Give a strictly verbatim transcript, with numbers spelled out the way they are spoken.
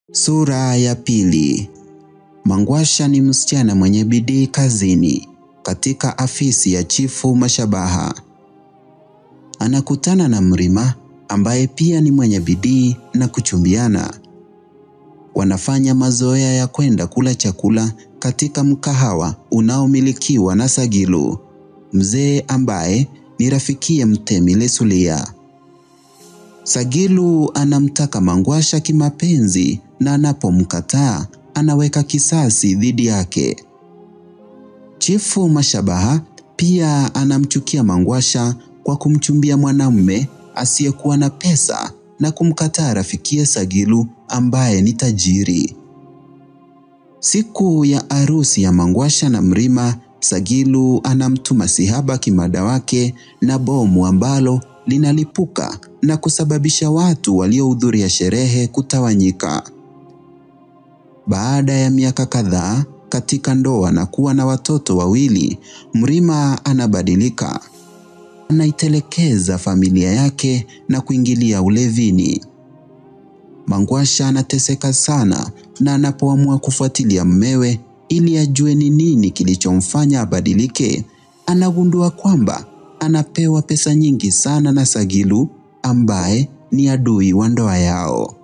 Sura ya pili. Mangwasha ni msichana mwenye bidii kazini katika afisi ya Chifu Mashabaha. Anakutana na Mrima ambaye pia ni mwenye bidii na kuchumbiana. Wanafanya mazoea ya kwenda kula chakula katika mkahawa unaomilikiwa na Sagilu, mzee ambaye ni rafikiye Mtemi Lesulia. Sagilu anamtaka Mangwasha kimapenzi na anapomkataa anaweka kisasi dhidi yake. Chifu Mashabaha pia anamchukia Mangwasha kwa kumchumbia mwanamume asiyekuwa na pesa na kumkataa rafikiye Sagilu ambaye ni tajiri. Siku ya arusi ya Mangwasha na Mrima, Sagilu anamtuma Sihaba kimada wake na bomu ambalo linalipuka na kusababisha watu waliohudhuria sherehe kutawanyika. Baada ya miaka kadhaa katika ndoa na kuwa na watoto wawili, Mrima anabadilika. Anaitelekeza familia yake na kuingilia ulevini. Mangwasha anateseka sana na anapoamua kufuatilia mmewe ili ajue ni nini kilichomfanya abadilike, anagundua kwamba anapewa pesa nyingi sana na Sagilu ambaye ni adui wa ndoa yao.